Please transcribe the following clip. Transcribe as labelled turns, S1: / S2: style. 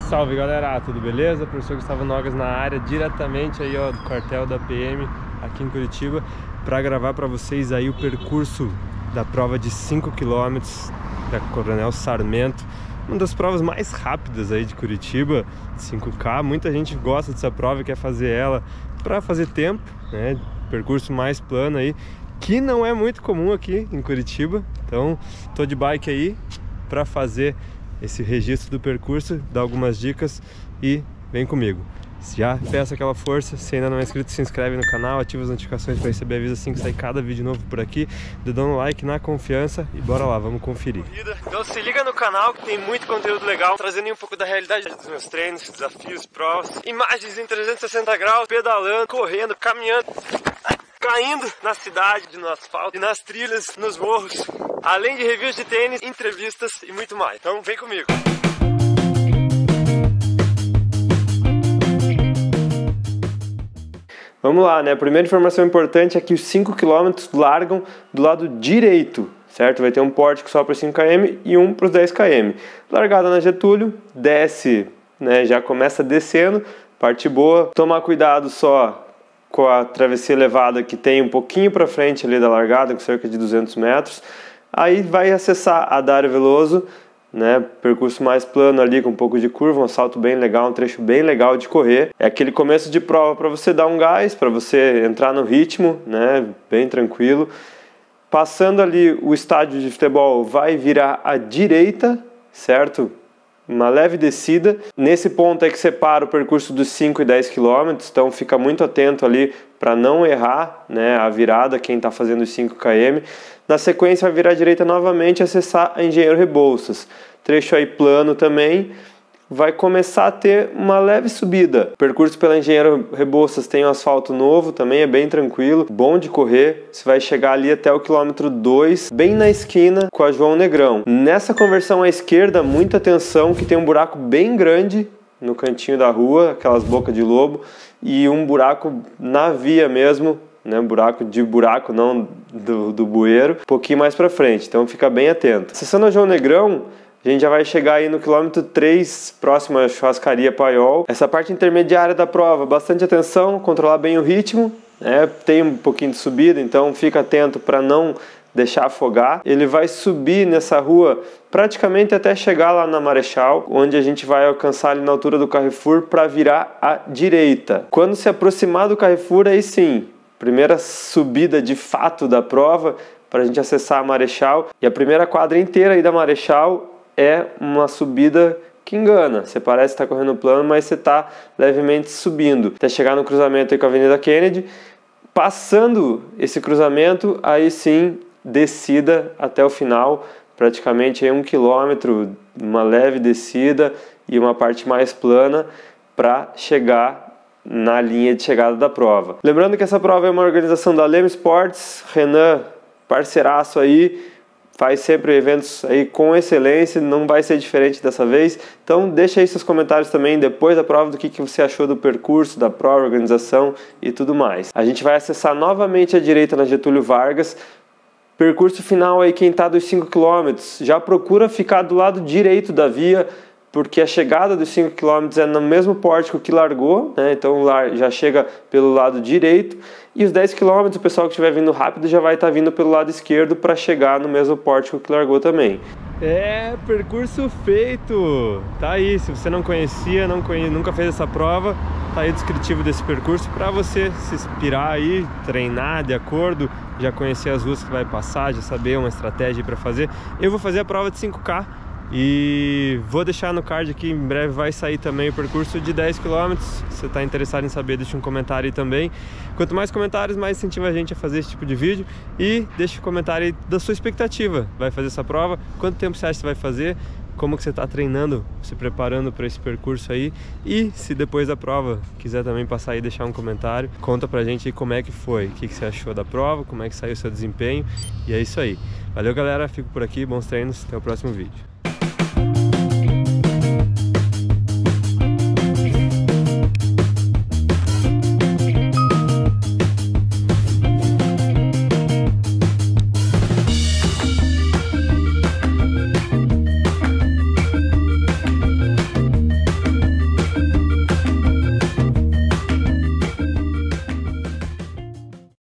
S1: Salve galera, tudo beleza? Professor Gustavo Nogas na área, diretamente aí ó, do quartel da PM aqui em Curitiba, para gravar para vocês aí o percurso da prova de 5 km da Coronel Sarmento, uma das provas mais rápidas aí de Curitiba, 5K. Muita gente gosta dessa prova e quer fazer ela para fazer tempo, né? Percurso mais plano aí, que não é muito comum aqui em Curitiba. Então tô de bike aí para fazer esse registro do percurso, dar algumas dicas e vem comigo. Já peça aquela força, se ainda não é inscrito, se inscreve no canal, ativa as notificações para receber aviso assim que sair cada vídeo novo por aqui, dedão no like, na confiança e bora lá, vamos conferir. Então se liga no canal que tem muito conteúdo legal, trazendo um pouco da realidade dos meus treinos, desafios, provas, imagens em 360 graus, pedalando, correndo, caminhando, caindo na cidade, no asfalto, e nas trilhas, nos morros, além de reviews de tênis, entrevistas e muito mais. Então vem comigo! Vamos lá, né? A primeira informação importante é que os 5 km largam do lado direito, certo? Vai ter um pórtico só para 5 km e um para os 10 km. Largada na Getúlio, desce, né? Já começa descendo, parte boa. Tomar cuidado só com a travessia elevada que tem um pouquinho para frente ali da largada, com cerca de 200 metros. Aí vai acessar a Dário Veloso, né? Percurso mais plano ali, com um pouco de curva, um assalto bem legal, um trecho bem legal de correr. É aquele começo de prova para você dar um gás, para você entrar no ritmo, né? Bem tranquilo. Passando ali o estádio de futebol, vai virar à direita, certo? Uma leve descida. Nesse ponto é que separa o percurso dos 5 e 10 km, então fica muito atento ali para não errar, né, a virada, quem está fazendo os 5 km. Na sequência vai virar à direita novamente e acessar a Engenheiro Rebouças. Trecho aí plano também. Vai começar a ter uma leve subida. O percurso pela Engenheiro Rebouças tem um asfalto novo, também é bem tranquilo, bom de correr. Você vai chegar ali até o quilômetro 2, bem na esquina com a João Negrão. Nessa conversão à esquerda, muita atenção que tem um buraco bem grande no cantinho da rua, aquelas bocas de lobo, e um buraco na via mesmo, né? Buraco de buraco, não do bueiro, um pouquinho mais para frente, então fica bem atento. Acessando a João Negrão, a gente já vai chegar aí no quilômetro 3, próximo à churrascaria Paiol. Essa parte intermediária da prova, bastante atenção, controlar bem o ritmo, né? Tem um pouquinho de subida, então fica atento para não deixar afogar. Ele vai subir nessa rua praticamente até chegar lá na Marechal, onde a gente vai alcançar ali na altura do Carrefour para virar à direita. Quando se aproximar do Carrefour, aí sim, primeira subida de fato da prova para a gente acessar a Marechal. E a primeira quadra inteira aí da Marechal é uma subida que engana. Você parece estar correndo plano, mas você está levemente subindo. Até chegar no cruzamento aí com a Avenida Kennedy. Passando esse cruzamento, aí sim, descida até o final. Praticamente aí 1 km, uma leve descida e uma parte mais plana para chegar na linha de chegada da prova. Lembrando que essa prova é uma organização da Leme Sports, Renan, parceiraço aí, faz sempre eventos aí com excelência, não vai ser diferente dessa vez. Então deixa aí seus comentários também depois da prova do que você achou do percurso, da prova, organização e tudo mais. A gente vai acessar novamente à direita na Getúlio Vargas. Percurso final aí, quem está dos 5 km, já procura ficar do lado direito da via, porque a chegada dos 5 km é no mesmo pórtico que largou, né? Então já chega pelo lado direito. E os 10 km, o pessoal que estiver vindo rápido já vai estar vindo pelo lado esquerdo para chegar no mesmo pórtico que largou também. É, percurso feito! Tá aí, se você não conhecia, nunca fez essa prova, tá aí o descritivo desse percurso para você se inspirar aí, treinar de acordo, já conhecer as ruas que vai passar, já saber uma estratégia para fazer. Eu vou fazer a prova de 5K. E vou deixar no card aqui, em breve vai sair também o percurso de 10 km. Se você está interessado em saber, deixa um comentário aí também. Quanto mais comentários, mais incentiva a gente a fazer esse tipo de vídeo. E deixa um comentário aí da sua expectativa. Vai fazer essa prova? Quanto tempo você acha que você vai fazer? Como que você está treinando, se preparando para esse percurso aí? E se depois da prova quiser também passar aí e deixar um comentário, conta pra gente aí como é que foi, o que você achou da prova, como é que saiu o seu desempenho. E é isso aí. Valeu galera, fico por aqui, bons treinos, até o próximo vídeo.